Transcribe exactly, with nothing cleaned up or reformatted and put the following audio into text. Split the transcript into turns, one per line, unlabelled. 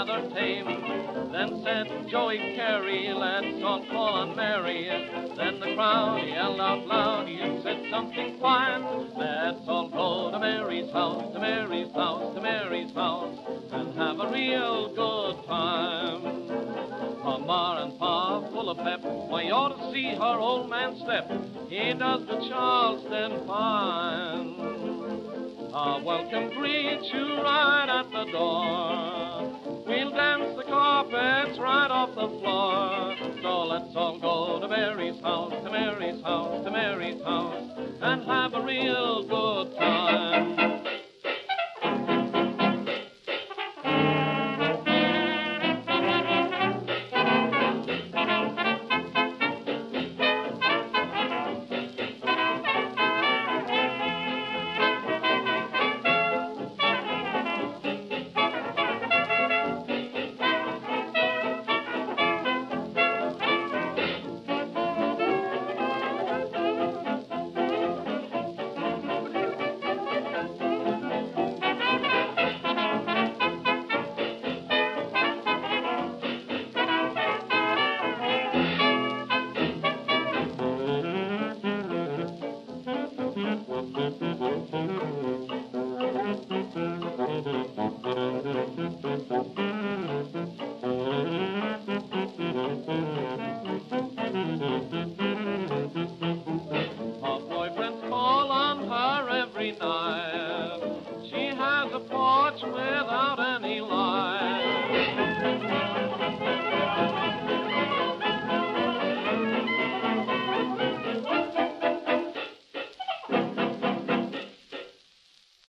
rather tame. Then said Joey Carey, let's all call on Mary. Then the crowd yelled out loud, you said something fine. Let's all go to Mary's house, to Mary's house, to Mary's house, and have a real good time. Her ma and pa full of pep, why you ought to see her old man step. He does the Charleston fine. A welcome greets you right at the door. We'll dance the carpets right off the floor. So let's all go to Mary's house, to Mary's house, to Mary's house,